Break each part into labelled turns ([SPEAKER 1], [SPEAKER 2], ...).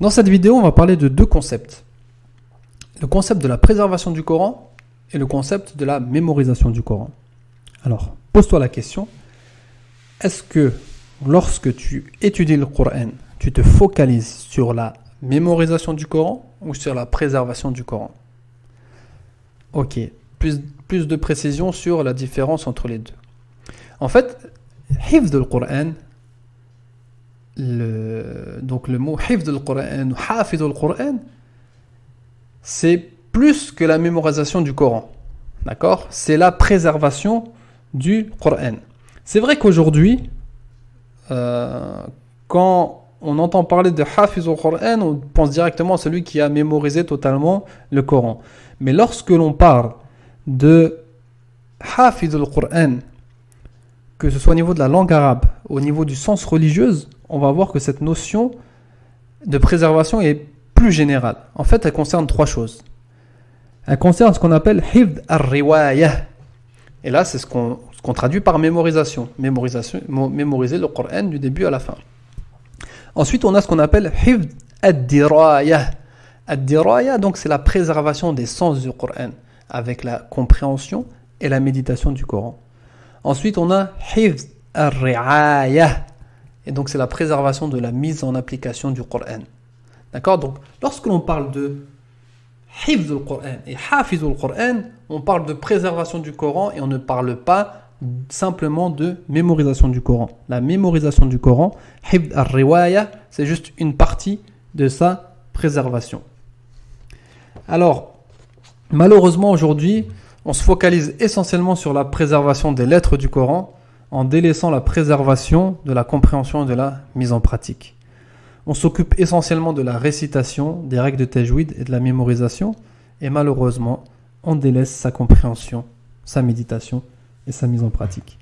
[SPEAKER 1] Dans cette vidéo, on va parler de deux concepts. Le concept de la préservation du Coran et le concept de la mémorisation du Coran. Alors, pose-toi la question, est-ce que lorsque tu étudies le Coran, tu te focalises sur la mémorisation du Coran ou sur la préservation du Coran? Ok, plus de précision sur la différence entre les deux. En fait, hifz del Coran, donc le mot hifz del Coran ou hafiz del Coran, c'est plus que la mémorisation du Coran. D'accord? C'est la préservation du Coran. C'est vrai qu'aujourd'hui, quand on entend parler de hafiz del Coran, on pense directement à celui qui a mémorisé totalement le Coran. Mais lorsque l'on parle de hafiz del Coran, que ce soit au niveau de la langue arabe, au niveau du sens religieux, on va voir que cette notion de préservation est plus générale. En fait, elle concerne trois choses. Elle concerne ce qu'on appelle hifd ar-riwaya. Et là, c'est ce qu'on traduit par mémorisation. Mémoriser le Coran du début à la fin. Ensuite, on a ce qu'on appelle hifd ad-diraya. Ad-diraya, donc, c'est la préservation des sens du Coran, avec la compréhension et la méditation du Coran. Ensuite, on a hifd ar-ri'aya. Et donc, c'est la préservation de la mise en application du Coran. D'accord? Donc, lorsque l'on parle de hifz al Coran et hafiz al Coran, on parle de préservation du Coran et on ne parle pas simplement de mémorisation du Coran. La mémorisation du Coran, hifz ar-riwaya, c'est juste une partie de sa préservation. Alors, malheureusement aujourd'hui, on se focalise essentiellement sur la préservation des lettres du Coran en délaissant la préservation de la compréhension et de la mise en pratique. On s'occupe essentiellement de la récitation, des règles de tajwid et de la mémorisation, et malheureusement, on délaisse sa compréhension, sa méditation et sa mise en pratique.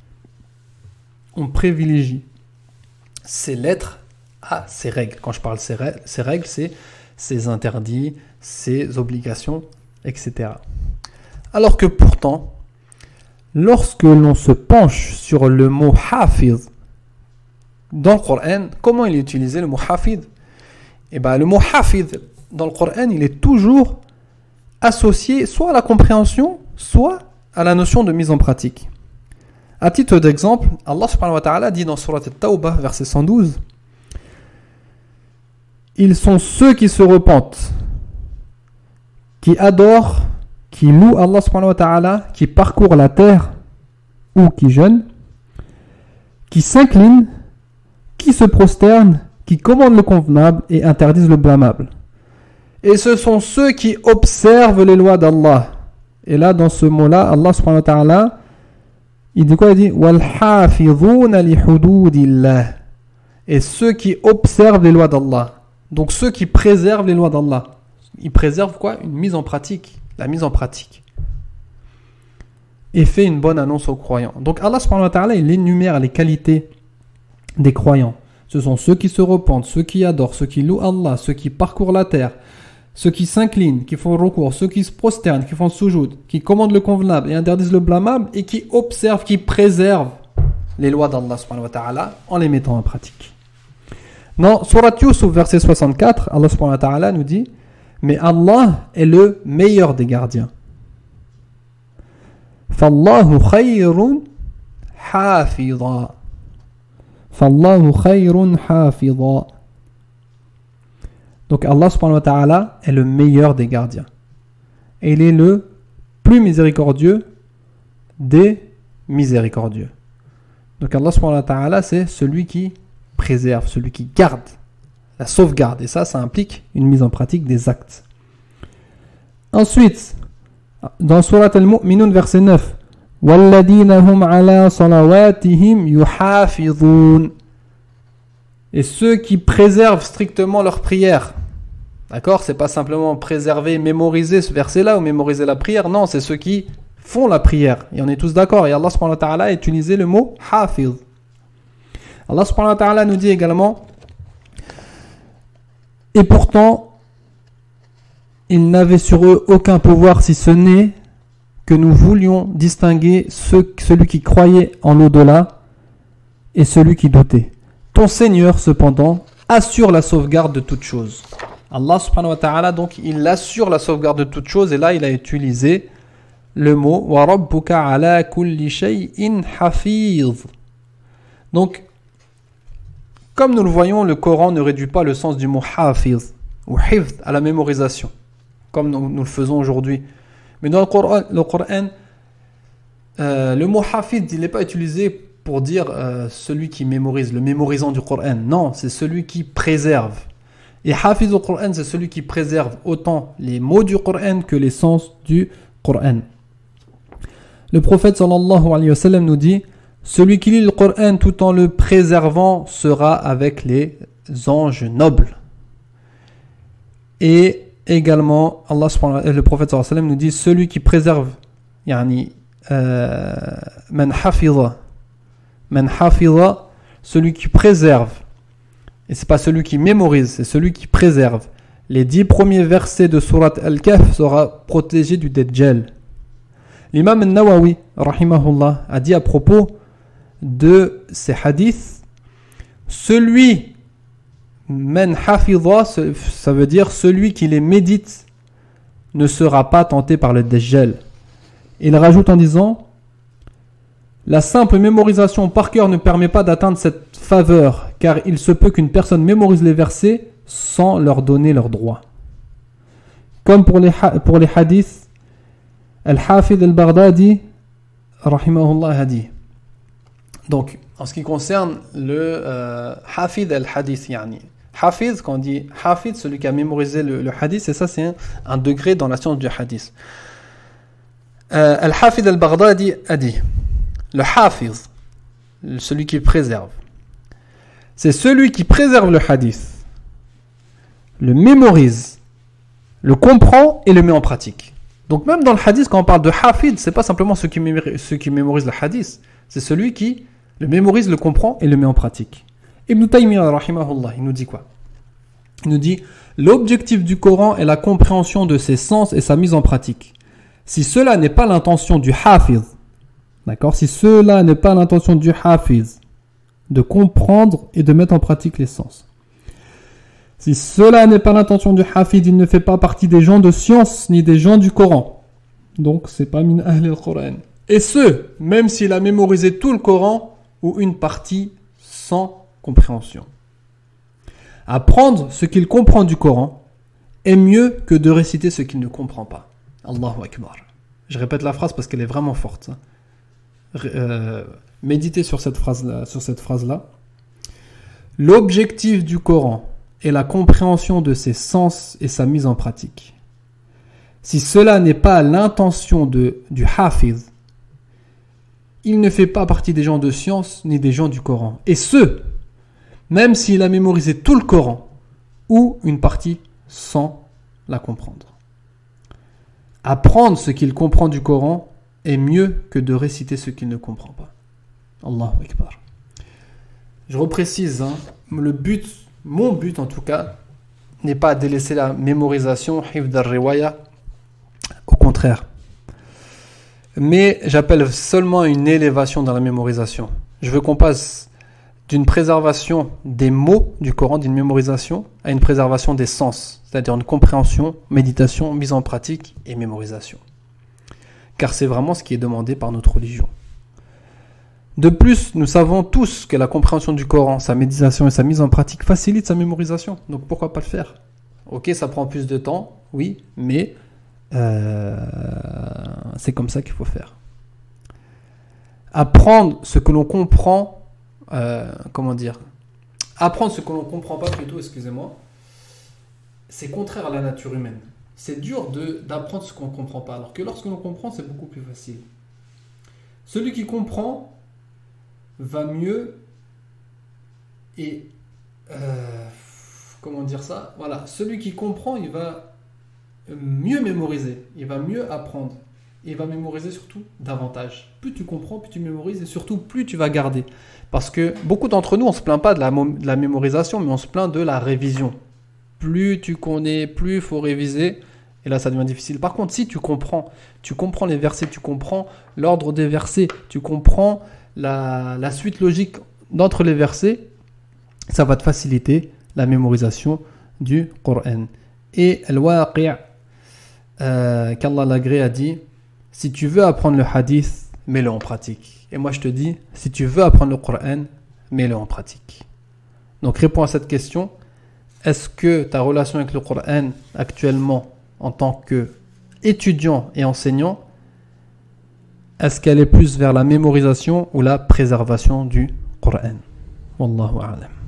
[SPEAKER 1] On privilégie ces lettres à ces règles. Quand je parle de ces règles, c'est ses interdits, ses obligations, etc. Alors que pourtant, lorsque l'on se penche sur le mot hafiz dans le Coran, comment il est utilisé le mot hafiz? Eh bien, le mot hafiz dans le Coran, il est toujours associé soit à la compréhension, soit à la notion de mise en pratique. À titre d'exemple, Allah subhanahu wa ta'ala dit dans Surat At-Tawbah, verset 112, ils sont ceux qui se repentent, qui adorent, qui louent Allah subhanahu wa ta'ala, qui parcourent la terre ou qui jeûnent, qui s'inclinent, qui se prosternent, qui commandent le convenable et interdisent le blâmable. Et ce sont ceux qui observent les lois d'Allah. Et là, dans ce mot-là, Allah subhanahu wa ta'ala, il dit quoi? Il dit وَالْحَافِظُونَ لِحُدُودِ اللَّهِ. Et ceux qui observent les lois d'Allah. Donc ceux qui préservent les lois d'Allah. Ils préservent quoi? Une mise en pratique. La mise en pratique. Et fait une bonne annonce aux croyants. Donc Allah subhanahu wa ta'ala, il énumère les qualités des croyants. Ce sont ceux qui se repentent, ceux qui adorent, ceux qui louent Allah, ceux qui parcourent la terre, ceux qui s'inclinent, qui font recours, ceux qui se prosternent, qui font soujoud, qui commandent le convenable et interdisent le blâmable et qui observent, qui préservent les lois d'Allah subhanahu wa ta'ala en les mettant en pratique. Dans Surat Yusuf, verset 64, Allah subhanahu wa ta'ala nous dit: mais Allah est le meilleur des gardiens. Fallahu khayrun hafidha. Fallahu khayrun hafidha. Donc Allah subhanahu wa ta'ala est le meilleur des gardiens. Et il est le plus miséricordieux des miséricordieux. Donc Allah subhanahu wa ta'ala, c'est celui qui préserve, celui qui garde, la sauvegarde. Et ça implique une mise en pratique des actes. Ensuite, dans Surat Al-Mu'minun, verset 9, وَالَّذِينَ هُمْ عَلَى صَلَوَاتِهِمْ يُحَافِظُونَ. Et ceux qui préservent strictement leur prière. D'accord? C'est pas simplement préserver, mémoriser ce verset-là ou mémoriser la prière. Non, c'est ceux qui font la prière. Et on est tous d'accord. Et Allah subhanahu wa ta'ala a utilisé le mot hafiz. Allah subhanahu wa ta'ala nous dit également: et pourtant, ils n'avaient sur eux aucun pouvoir si ce n'est que nous voulions distinguer celui qui croyait en l'au-delà et celui qui doutait. Ton Seigneur, cependant, assure la sauvegarde de toutes choses. Allah subhanahu wa ta'ala, donc, il assure la sauvegarde de toute chose, et là, il a utilisé le mot wa rabbuka ala kulli shay'in hafiz. Donc, comme nous le voyons, le Coran ne réduit pas le sens du mot hafiz ou hifz à la mémorisation, comme nous le faisons aujourd'hui. Mais dans le Coran, le mot hafiz, il n'est pas utilisé pour dire celui qui mémorise, le mémorisant du Coran. Non, c'est celui qui préserve. Et hafiz au Coran, c'est celui qui préserve autant les mots du Coran que les sens du Coran. Le prophète sallallahu alayhi wa sallam nous dit: celui qui lit le Coran tout en le préservant sera avec les anges nobles. Et également, le prophète sallallahu alayhi wa sallam nous dit: celui qui préserve, yani, man hafiza, celui qui préserve, et c'est pas celui qui mémorise, c'est celui qui préserve les 10 premiers versets de Surat Al-Kahf sera protégé du Dajjal. L'imam al-Nawawi, rahimahullah, a dit à propos de ces hadiths: celui, man hafidha, ça veut dire celui qui les médite, ne sera pas tenté par le Dajjal. Il rajoute en disant: la simple mémorisation par cœur ne permet pas d'atteindre cette faveur, car il se peut qu'une personne mémorise les versets sans leur donner leurs droits. Comme pour les hadiths, Al-Hafid al-Baghdadi, rahimahullah, a dit. Donc, en ce qui concerne le Hafid al-Hadith, yani, Hafid, quand on dit Hafid, celui qui a mémorisé le hadith, et ça c'est un degré dans la science du hadith. Al-Hafid al-Baghdadi a dit: le Hafiz, celui qui préserve, c'est celui qui préserve le hadith, le mémorise, le comprend et le met en pratique. Donc même dans le hadith, quand on parle de Hafid, c'est pas simplement ceux qui mémorisent le hadith, c'est celui qui le mémorise, le comprend et le met en pratique. Ibn Taymiyyah, rahimahullah, il nous dit quoi? Il nous dit: l'objectif du Coran est la compréhension de ses sens et sa mise en pratique. Si cela n'est pas l'intention du Hafiz, d'accord, si cela n'est pas l'intention du Hafiz de comprendre et de mettre en pratique les sens, si cela n'est pas l'intention du Hafiz, il ne fait pas partie des gens de science ni des gens du Coran. Donc c'est pas min ahl al-Quran. Et ce, même s'il a mémorisé tout le Coran ou une partie sans compréhension. Apprendre ce qu'il comprend du Coran est mieux que de réciter ce qu'il ne comprend pas. Allahu Akbar. Je répète la phrase parce qu'elle est vraiment forte. Méditez sur cette phrase-là. L'objectif du Coran est la compréhension de ses sens et sa mise en pratique. Si cela n'est pas l'intention du Hafiz, il ne fait pas partie des gens de science ni des gens du Coran. Et ce, même s'il a mémorisé tout le Coran ou une partie sans la comprendre. Apprendre ce qu'il comprend du Coran est mieux que de réciter ce qu'il ne comprend pas. Allahu Akbar. Je reprécise, mon but en tout cas, n'est pas de délaisser la mémorisation, hifd al-riwaya, au contraire. Mais j'appelle seulement une élévation dans la mémorisation. Je veux qu'on passe d'une préservation des mots du Coran, d'une mémorisation, à une préservation des sens, c'est-à-dire une compréhension, méditation, mise en pratique et mémorisation. Car c'est vraiment ce qui est demandé par notre religion. De plus, nous savons tous que la compréhension du Coran, sa méditation et sa mise en pratique facilitent sa mémorisation. Donc pourquoi pas le faire? Ok, ça prend plus de temps, oui, mais c'est comme ça qu'il faut faire. Apprendre ce que l'on comprend, apprendre ce que l'on ne comprend pas plutôt, excusez-moi, c'est contraire à la nature humaine. C'est dur d'apprendre ce qu'on ne comprend pas, alors que lorsque l'on comprend, c'est beaucoup plus facile. Celui qui comprend va mieux et voilà, celui qui comprend, il va mieux mémoriser, il va mieux apprendre, il va mémoriser surtout davantage. Plus tu comprends, plus tu mémorises et surtout plus tu vas garder. Parce que beaucoup d'entre nous, on se plaint pas de la mémorisation, mais on se plaint de la révision. Plus tu connais, plus il faut réviser. Et là, ça devient difficile. Par contre, si tu comprends les versets, tu comprends l'ordre des versets, tu comprends la suite logique d'entre les versets, ça va te faciliter la mémorisation du Coran. Et Al-Waqi', qu'Allah l'agrée, a dit, si tu veux apprendre le hadith, mets-le en pratique. Et moi je te dis, si tu veux apprendre le Coran, mets-le en pratique. Donc réponds à cette question. Est-ce que ta relation avec le Coran actuellement en tant qu'étudiant et enseignant, est-ce qu'elle est plus vers la mémorisation ou la préservation du Coran? Wallahu a'lam.